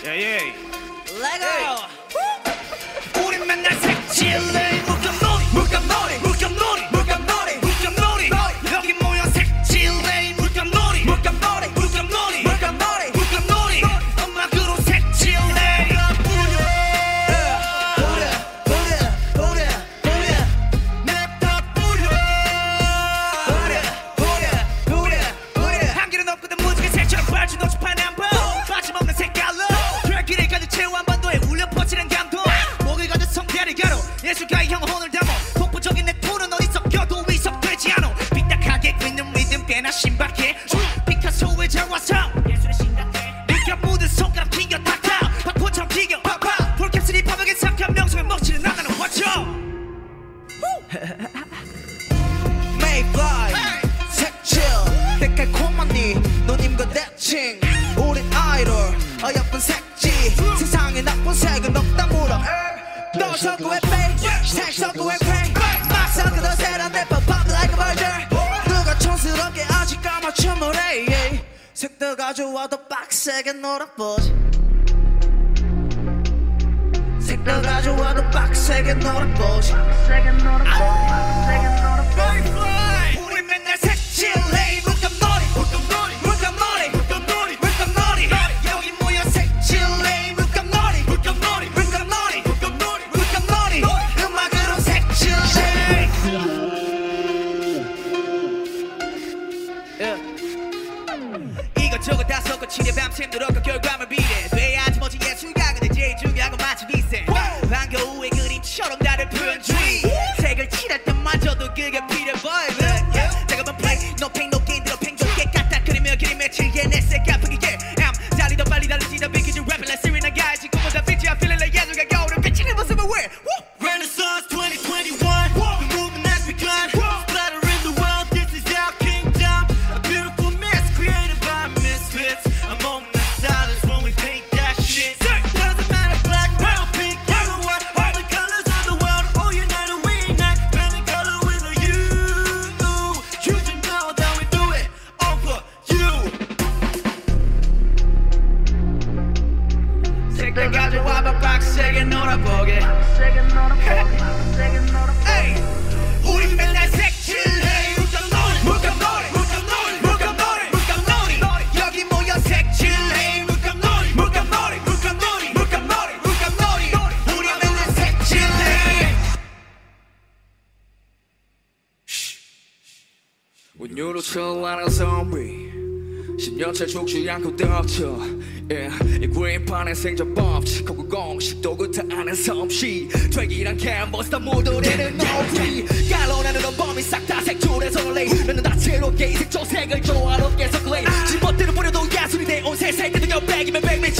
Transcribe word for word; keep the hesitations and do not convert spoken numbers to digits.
예예. 레고. 우리 맨날 색칠해 물감놀이 물감놀이 물감놀이 물감놀이 물감놀이 여기 모여 색칠해 물감놀이 물감놀이 물감놀이 물감놀이 물감놀이 음악으로 색칠해 뿌려 뿌려 뿌려 뿌려 냅다 뿌려 뿌려 뿌려 뿌려 뿌려 한 길은 없거든 무지개 색처럼 발주 노출판 한번 빠짐없는 색깔로 트랙길을 가득 채워 한반도에 울려 퍼지는 감동 목을 가득 성대를 가로 예술가의 영혼을 담아 폭포적인 내 톤은 어디서 껴도 위석되지 않아 삐딱하게 끓는 리듬 꽤나 신박해 피카소의 자화상 예술의 심각해 네가 묻은 손가락 튕겨 탁탁 박포처럼 튀겨 팍팍 폴캡슬이 파벽에 삼간 명성을 먹지는 나가는 화초 Mayfly 색칠 때깔콤한 네 누님과 대칭 우린 아이돌 어여쁜 색지 세상에 나쁜 색은 없다 물어 너 섞고 해 fake 색 섞고 해 crank 막 섞어도 세련돼 pop pop like a virgin 누가 촌스럽게 아직 까맣춤을 해 색도가 좋아도 빡세게 놀아보지 색도가 좋아도 빡세게 놀아보지 빡세게 놀아보지 빡세게 놀아보지 우리 맨날 색칠해 물감놀이 물감놀이 물감놀이 물감놀이 물감놀이 여기 모여 색칠해 물감놀이 물감놀이 물감놀이 물감놀이 물감놀이 음악으로 색칠해 이것저것 다 섞어 치려 밤샘 늘어가 결과물 비례 돼야지 멋진 예술가 근데 제일 중요한 건 마치 비세 방과 후의 그림처럼 나를 표현 주의 색을 칠할 때마저도 그게 필요해 보이는 작업한 play no pain no gain 들어 팽조게 까딱거리며 그림에 칠게 내 색 아프게 I'm 달리 더 빨리 달리지 더 비키지 랩을 내 시리 난 가야지 꿈보다 빛이 I feeling like 예술가 겨울은 비치는 모습을 wear Renaissance twenty twenty-one The movement has begun Splatter in the world this is our kingdom A beautiful mess created by misfits A moment of silence when we paint that shit Doesn't matter black, brown, pink, yellow, white All the colors of the world all united we ignite Painting color with a you You should know that we do it all for you 색깔 가져와봐 빡세게 놀아보게 빡세게 놀아보기 빡세게 놀아보기 에이 우리 맨날 색칠해 물감놀이 물감놀이 물감놀이 물감놀이 물감놀이 여기 모여 색칠해 물감놀이 물감놀이 물감놀이 물감놀이 물감놀이 우리 맨날 색칠해 운율로 철라는 좀비 십 년째 죽지 않고 덮쳐 yeah. 이 구인판의 생존법칙 그 공식도 그다 아는 솜씨 되기란 캔버스 다 묻어내는 높이 깔로내는 건 범위 싹 다 색출해서 레이 너는 다채롭게 이 색조색을 조화롭게 섞어 집어대로 버려도 야술이 돼 온 세상에 도 옆백이면 백미